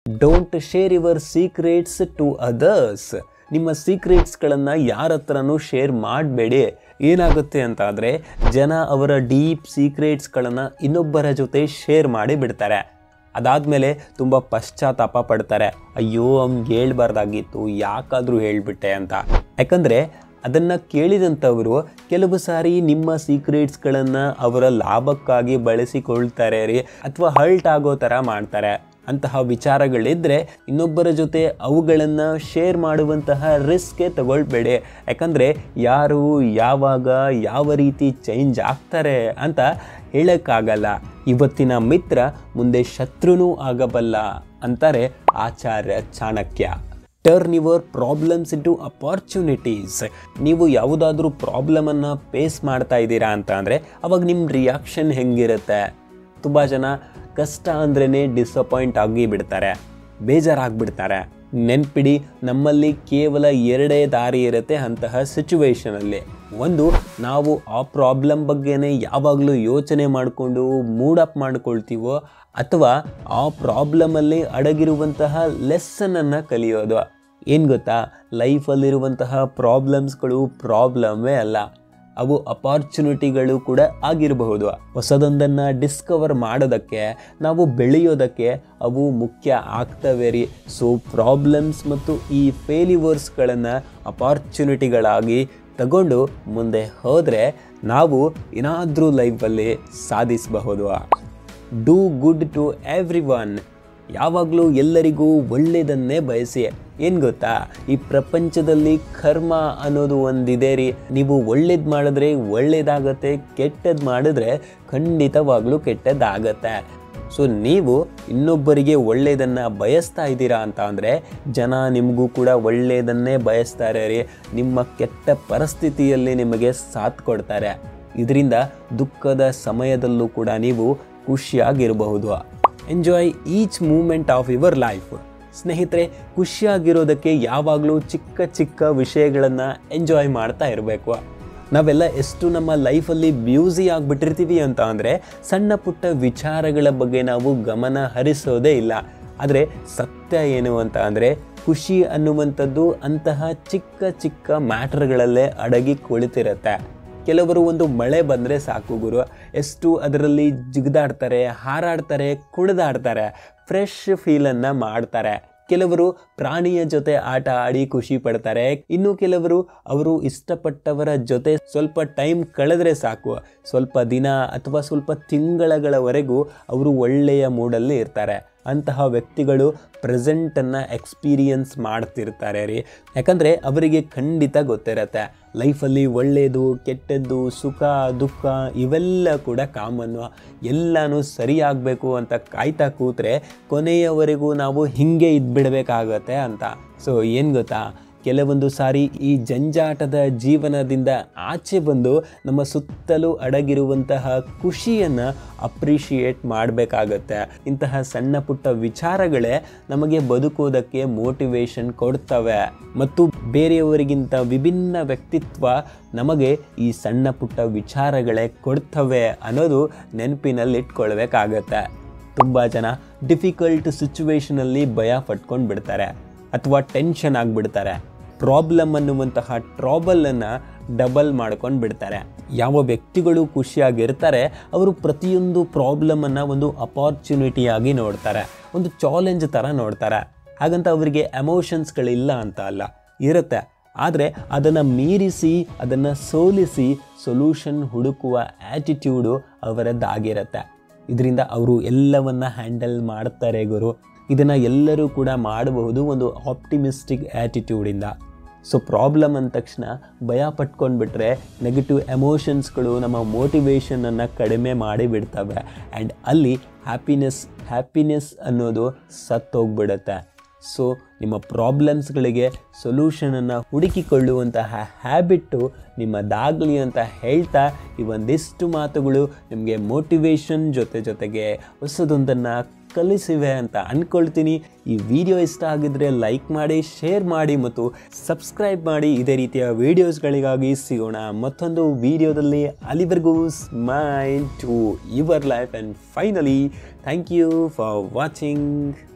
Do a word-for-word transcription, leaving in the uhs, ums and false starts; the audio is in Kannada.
Don't share your secrets to others. ನಿಮ್ಮ ಸೀಕ್ರೆಟ್ಸ್ಗಳನ್ನು ಯಾರ ಹತ್ರನೂ ಶೇರ್ ಮಾಡಬೇಡಿ. ಏನಾಗುತ್ತೆ ಅಂತ ಆದರೆ ಜನ ಅವರ ಡೀಪ್ ಸೀಕ್ರೆಟ್ಸ್ಗಳನ್ನು ಇನ್ನೊಬ್ಬರ ಜೊತೆ ಶೇರ್ ಮಾಡಿ ಬಿಡ್ತಾರೆ. ಅದಾದಮೇಲೆ ತುಂಬ ಪಶ್ಚಾತ್ತಾಪ ಪಡ್ತಾರೆ, ಅಯ್ಯೋ ಅವ್ನಿಗೆ ಹೇಳ್ಬಾರ್ದಾಗಿತ್ತು, ಯಾಕಾದರೂ ಹೇಳಿಬಿಟ್ಟೆ ಅಂತ. ಯಾಕಂದರೆ ಅದನ್ನು ಕೇಳಿದಂಥವರು ಕೆಲವು ಸಾರಿ ನಿಮ್ಮ ಸೀಕ್ರೆಟ್ಸ್ಗಳನ್ನು ಅವರ ಲಾಭಕ್ಕಾಗಿ ಬಳಸಿಕೊಳ್ತಾರೆ ರೀ, ಅಥವಾ ಹರ್ಟ್ ಆಗೋ ಥರ ಮಾಡ್ತಾರೆ. ಅಂತಹ ವಿಚಾರಗಳಿದ್ದರೆ ಇನ್ನೊಬ್ಬರ ಜೊತೆ ಅವುಗಳನ್ನು ಶೇರ್ ಮಾಡುವಂತಹ ರಿಸ್ಕೇ ತಗೊಳ್ಬೇಡಿ. ಯಾಕಂದರೆ ಯಾರು ಯಾವಾಗ ಯಾವ ರೀತಿ ಚೇಂಜ್ ಆಗ್ತಾರೆ ಅಂತ ಹೇಳೋಕ್ಕಾಗಲ್ಲ. ಇವತ್ತಿನ ಮಿತ್ರ ಮುಂದೆ ಶತ್ರುನೂ ಆಗಬಲ್ಲ ಅಂತಾರೆ Acharya Chanakya. Turn your problems into opportunities. ನೀವು ಯಾವುದಾದ್ರೂ ಪ್ರಾಬ್ಲಮನ್ನು ಫೇಸ್ ಮಾಡ್ತಾ ಇದ್ದೀರಾ ಅಂತ ಅಂದರೆ ಅವಾಗ ನಿಮ್ಮ ರಿಯಾಕ್ಷನ್ ಹೆಂಗಿರುತ್ತೆ? ತುಂಬ ಜನ ಕಷ್ಟ ಅಂದ್ರೇ ಡಿಸಪಾಯಿಂಟ್ ಆಗಿ ಬಿಡ್ತಾರೆ, ಬೇಜಾರಾಗಿಬಿಡ್ತಾರೆ. ನೆನ್ಪಿಡಿ, ನಮ್ಮಲ್ಲಿ ಕೇವಲ ಎರಡೇ ದಾರಿ ಇರುತ್ತೆ ಅಂತಹ ಸಿಚುವೇಶನಲ್ಲಿ. ಒಂದು, ನಾವು ಆ ಪ್ರಾಬ್ಲಮ್ ಬಗ್ಗೆನೇ ಯಾವಾಗಲೂ ಯೋಚನೆ ಮಾಡಿಕೊಂಡು ಮೂಡಪ್ ಮಾಡ್ಕೊಳ್ತೀವೋ, ಅಥವಾ ಆ ಪ್ರಾಬ್ಲಮಲ್ಲಿ ಅಡಗಿರುವಂತಹ ಲೆಸನನ್ನು ಕಲಿಯೋದು. ಏನು ಗೊತ್ತಾ, ಲೈಫಲ್ಲಿರುವಂತಹ ಪ್ರಾಬ್ಲಮ್ಸ್ಗಳು ಪ್ರಾಬ್ಲಮ್ಮೇ ಅಲ್ಲ, ಅವು ಅಪಾರ್ಚುನಿಟಿಗಳು ಕೂಡ ಆಗಿರಬಹುದು. ಹೊಸದೊಂದನ್ನು ಡಿಸ್ಕವರ್ ಮಾಡೋದಕ್ಕೆ, ನಾವು ಬೆಳೆಯೋದಕ್ಕೆ ಅವು ಮುಖ್ಯ ಆಗ್ತವೆ ರೀ. ಸೊ ಪ್ರಾಬ್ಲಮ್ಸ್ ಮತ್ತು ಈ ಫೇಲ್ಯೂರ್ಸ್ಗಳನ್ನು ಅಪಾರ್ಚುನಿಟಿಗಳಾಗಿ ತಗೊಂಡು ಮುಂದೆ ಹೋದರೆ ನಾವು ಏನಾದರೂ ಲೈಫಲ್ಲಿ ಸಾಧಿಸಬಹುದು. Do good to everyone. ಯಾವಾಗಲೂ ಎಲ್ಲರಿಗೂ ಒಳ್ಳೆಯದನ್ನೇ ಬಯಸಿ. ಏನು ಗೊತ್ತಾ, ಈ ಪ್ರಪಂಚದಲ್ಲಿ ಕರ್ಮ ಅನ್ನೋದು ಒಂದಿದೆ ರೀ. ನೀವು ಒಳ್ಳೇದು ಮಾಡಿದ್ರೆ ಒಳ್ಳೇದಾಗತ್ತೆ, ಕೆಟ್ಟದ್ದು ಮಾಡಿದ್ರೆ ಖಂಡಿತವಾಗ್ಲೂ ಕೆಟ್ಟದ್ದಾಗತ್ತೆ. ಸೊ ನೀವು ಇನ್ನೊಬ್ಬರಿಗೆ ಒಳ್ಳೆಯದನ್ನು ಬಯಸ್ತಾ ಇದ್ದೀರಾ ಅಂತ ಅಂದರೆ ಜನ ನಿಮಗೂ ಕೂಡ ಒಳ್ಳೆಯದನ್ನೇ ಬಯಸ್ತಾರೆ ರೀ. ನಿಮ್ಮ ಕೆಟ್ಟ ಪರಿಸ್ಥಿತಿಯಲ್ಲಿ ನಿಮಗೆ ಸಾಥ್ ಕೊಡ್ತಾರೆ. ಇದರಿಂದ ದುಃಖದ ಸಮಯದಲ್ಲೂ ಕೂಡ ನೀವು ಖುಷಿಯಾಗಿರಬಹುದು. Enjoy each moment of your life. ಸ್ನೇಹಿತರೆ, ಖುಷಿಯಾಗಿರೋದಕ್ಕೆ ಯಾವಾಗಲೂ ಚಿಕ್ಕ ಚಿಕ್ಕ ವಿಷಯಗಳನ್ನು ಎಂಜಾಯ್ ಮಾಡ್ತಾ ಇರಬೇಕು. ನಾವೆಲ್ಲ ಎಷ್ಟು ನಮ್ಮ ಲೈಫಲ್ಲಿ ಬ್ಯೂಸಿ ಆಗಿಬಿಟ್ಟಿರ್ತೀವಿ ಅಂತ ಅಂದರೆ ಸಣ್ಣ ಪುಟ್ಟ ವಿಚಾರಗಳ ಬಗ್ಗೆ ನಾವು ಗಮನ ಹರಿಸೋದೇ ಇಲ್ಲ. ಆದರೆ ಸತ್ಯ ಏನು ಅಂತ ಅಂದರೆ ಖುಷಿ ಅನ್ನುವಂಥದ್ದು ಅಂತಹ ಚಿಕ್ಕ ಚಿಕ್ಕ ಮ್ಯಾಟ್ರ್ಗಳಲ್ಲೇ ಅಡಗಿ ಕುಳಿತಿರುತ್ತೆ. ಕೆಲವರು ಒಂದು ಮಳೆ ಬಂದರೆ ಸಾಕು ಗುರು, ಎಷ್ಟು ಅದರಲ್ಲಿ ಜಿಗಿದಾಡ್ತಾರೆ, ಹಾರಾಡ್ತಾರೆ, ಕುಣಿದಾಡ್ತಾರೆ, ಫ್ರೆಶ್ ಫೀಲನ್ನು ಮಾಡ್ತಾರೆ. ಕೆಲವರು ಪ್ರಾಣಿಯ ಜೊತೆ ಆಟ ಆಡಿ ಖುಷಿ ಪಡ್ತಾರೆ. ಇನ್ನು ಕೆಲವರು ಅವರು ಇಷ್ಟಪಟ್ಟವರ ಜೊತೆ ಸ್ವಲ್ಪ ಟೈಮ್ ಕಳೆದ್ರೆ ಸಾಕು, ಸ್ವಲ್ಪ ದಿನ ಅಥವಾ ಸ್ವಲ್ಪ ತಿಂಗಳಗಳವರೆಗೂ ಅವರು ಒಳ್ಳೆಯ ಮೂಡಲ್ಲಿ ಇರ್ತಾರೆ. ಅಂತಹ ವ್ಯಕ್ತಿಗಳು ಪ್ರೆಸೆಂಟನ್ನು ಎಕ್ಸ್ಪೀರಿಯನ್ಸ್ ಮಾಡ್ತಿರ್ತಾರೆ ರೀ. ಯಾಕಂದರೆ ಅವರಿಗೆ ಖಂಡಿತ ಗೊತ್ತಿರತ್ತೆ ಲೈಫಲ್ಲಿ ಒಳ್ಳೆಯದು ಕೆಟ್ಟದ್ದು ಸುಖ ದುಃಖ ಇವೆಲ್ಲ ಕೂಡ ಕಾಮನ್ನು. ಎಲ್ಲನೂ ಸರಿಯಾಗಬೇಕು ಅಂತ ಕಾಯ್ತಾ ಕೂತ್ರೆ ಕೊನೆಯವರೆಗೂ ನಾವು ಹೀಗೆ ಇದ್ಬಿಡಬೇಕಾಗತ್ತೆ ಅಂತ. ಸೊ ಏನು ಗೊತ್ತಾ, ಕೆಲವೊಂದು ಸಾರಿ ಈ ಜಂಜಾಟದ ಜೀವನದಿಂದ ಆಚೆ ಬಂದು ನಮ್ಮ ಸುತ್ತಲೂ ಅಡಗಿರುವಂತಹ ಖುಷಿಯನ್ನು ಅಪ್ರಿಷಿಯೇಟ್ ಮಾಡಬೇಕಾಗತ್ತೆ. ಇಂತಹ ಸಣ್ಣ ಪುಟ್ಟ ವಿಚಾರಗಳೇ ನಮಗೆ ಬದುಕೋದಕ್ಕೆ ಮೋಟಿವೇಶನ್ ಕೊಡ್ತವೆ ಮತ್ತು ಬೇರೆಯವರಿಗಿಂತ ವಿಭಿನ್ನ ವ್ಯಕ್ತಿತ್ವ ನಮಗೆ ಈ ಸಣ್ಣ ಪುಟ್ಟ ವಿಚಾರಗಳೇ ಕೊಡ್ತವೆ ಅನ್ನೋದು ನೆನಪಿನಲ್ಲಿ ಇಟ್ಕೊಳ್ಬೇಕಾಗತ್ತೆ. ತುಂಬ ಜನ ಡಿಫಿಕಲ್ಟ್ ಸಿಚುವೇಶನಲ್ಲಿ ಭಯ ಪಟ್ಕೊಂಡು ಬಿಡ್ತಾರೆ ಅಥವಾ ಟೆನ್ಷನ್ ಆಗಿಬಿಡ್ತಾರೆ. ಪ್ರಾಬ್ಲಮ್ ಅನ್ನುವಂತಹ ಟ್ರಾಬಲನ್ನು ಡಬಲ್ ಮಾಡ್ಕೊಂಡು ಬಿಡ್ತಾರೆ. ಯಾವ ವ್ಯಕ್ತಿಗಳು ಖುಷಿಯಾಗಿರ್ತಾರೆ ಅವರು ಪ್ರತಿಯೊಂದು ಪ್ರಾಬ್ಲಮನ್ನು ಒಂದು ಅಪಾರ್ಚುನಿಟಿಯಾಗಿ ನೋಡ್ತಾರೆ, ಒಂದು ಚಾಲೆಂಜ್ ಥರ ನೋಡ್ತಾರೆ. ಹಾಗಂತ ಅವರಿಗೆ ಎಮೋಷನ್ಸ್ಗಳಿಲ್ಲ ಅಂತ ಅಲ್ಲ, ಇರುತ್ತೆ. ಆದರೆ ಅದನ್ನು ಮೀರಿಸಿ ಅದನ್ನು ಸೋಲಿಸಿ ಸೊಲ್ಯೂಷನ್ ಹುಡುಕುವ ಆ್ಯಟಿಟ್ಯೂಡು ಅವರದ್ದಾಗಿರುತ್ತೆ. ಇದರಿಂದ ಅವರು ಎಲ್ಲವನ್ನ ಹ್ಯಾಂಡಲ್ ಮಾಡ್ತಾರೆ ಗುರು. ಇದನ್ನು ಎಲ್ಲರೂ ಕೂಡ ಮಾಡಬಹುದು ಒಂದು ಆಪ್ಟಿಮಿಸ್ಟಿಕ್ ಆ್ಯಟಿಟ್ಯೂಡಿಂದ. ಸೊ ಪ್ರಾಬ್ಲಮ್ ಅಂದ ತಕ್ಷಣ ಭಯ ಪಟ್ಕೊಂಡ್ಬಿಟ್ರೆ ನೆಗೆಟಿವ್ ಎಮೋಷನ್ಸ್ಗಳು ನಮ್ಮ ಮೋಟಿವೇಶನನ್ನು ಕಡಿಮೆ ಮಾಡಿ ಬಿಡ್ತವೆ. ಆ್ಯಂಡ್ ಅಲ್ಲಿ ಹ್ಯಾಪಿನೆಸ್ ಹ್ಯಾಪಿನೆಸ್ ಅನ್ನೋದು ಸತ್ತೋಗ್ಬಿಡುತ್ತೆ. ಸೊ ನಿಮ್ಮ ಪ್ರಾಬ್ಲಮ್ಸ್ಗಳಿಗೆ ಸೊಲ್ಯೂಷನನ್ನು ಹುಡುಕಿಕೊಳ್ಳುವಂತಹ ಹ್ಯಾಬಿಟ್ಟು ನಿಮ್ಮದಾಗಲಿ ಅಂತ ಹೇಳ್ತಾ ಈ ಒಂದಿಷ್ಟು ಮಾತುಗಳು ನಿಮಗೆ ಮೋಟಿವೇಶನ್ ಜೊತೆ ಜೊತೆಗೆ ಹೊಸದೊಂದನ್ನು ಕಲಿಸಿವೆ ಅಂತ ಅಂದ್ಕೊಳ್ತೀನಿ. ಈ ವಿಡಿಯೋ ಇಷ್ಟ ಆಗಿದ್ದರೆ ಲೈಕ್ ಮಾಡಿ, ಶೇರ್ ಮಾಡಿ ಮತ್ತು ಸಬ್ಸ್ಕ್ರೈಬ್ ಮಾಡಿ. ಇದೇ ರೀತಿಯ ವೀಡಿಯೋಸ್ಗಳಿಗಾಗಿ ಸಿಗೋಣ ಮತ್ತೊಂದು ವಿಡಿಯೋದಲ್ಲಿ. ಅಲ್ಲಿವರೆಗೂ smile to your life and finally thank you for watching.